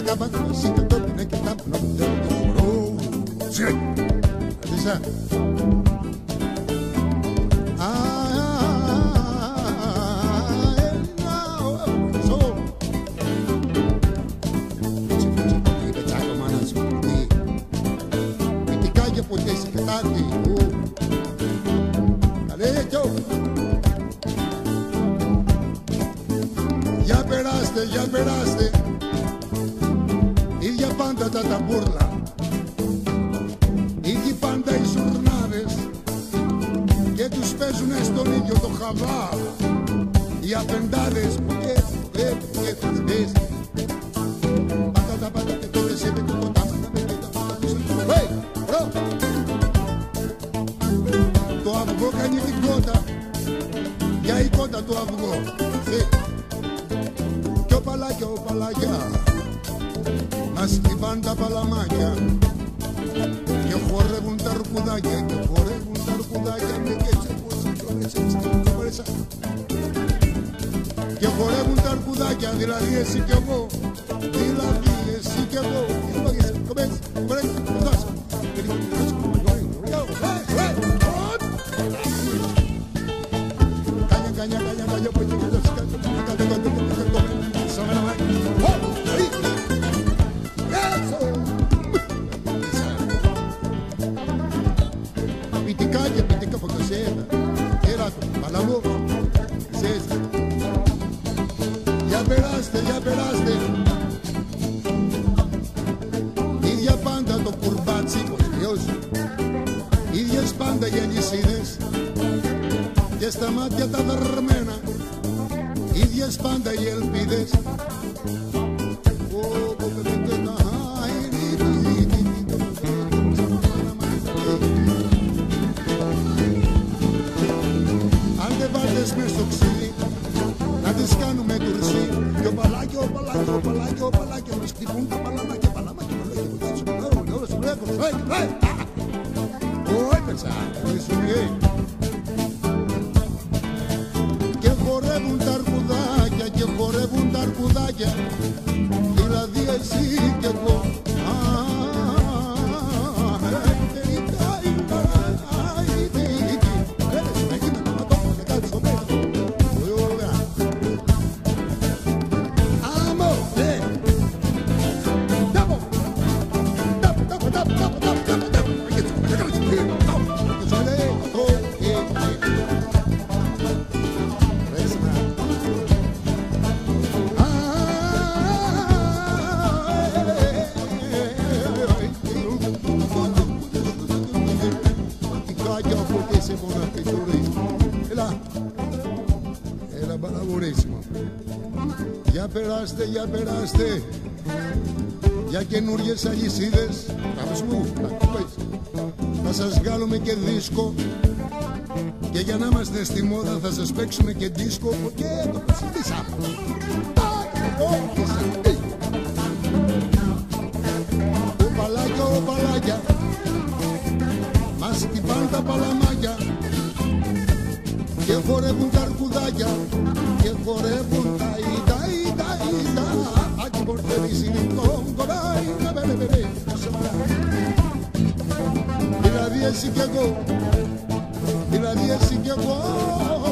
Ya peraste, y ya panda tata burla, y ya panda οι σουρνάδες, και τους παίζουνε στον ίδιο το χαβά, οι απεντάδες που και τους δεις. Πατάτα και τότε σε με το ποτάμι, το αυγό κάνει την κότα, για η κότα το αυγό. Παλάκια, μας χτυπάν τα παλαμάκια και χορεύουν τα αρκουδάκια με και χορεύουν τα αρκουδάκια, δηλαδή εσύ κι εγώ, Pitica fotosera, era palamo, ya peraste, ίδια πάντα το κουρμπάτσι, ίδιες πάντα οι αλυσίδες και στα μάτια τα δαρμένα, ίδιες πάντα οι ελπίδες. Μες στο ξύλι, να τις κάνουμε τουρσί. Και ο παλάκιο, μας χτυπούν τα παλαμάκια, όλο σου λέγω, έπαιξα, και χορεύουν τα αρκουδάκια, δηλαδή εσύ κι εγώ. Έλα μπαλαβουρίσιμο. Για περάστε για καινούριες αλυσίδες. Θα σας βγάλουμε και δίσκο, και για να είμαστε στη μόδα θα σας παίξουμε και δίσκο. Και το ψηφίσαμε. Ο παλάκια μας χτυπάν τα παλαμάκια και χορεύουν τα αρκουδάκια και χορεύουν τα ΙΤΑ. Aquí por televisión, δηλαδή εσύ κι εγώ, δηλαδή εσύ κι εγώ.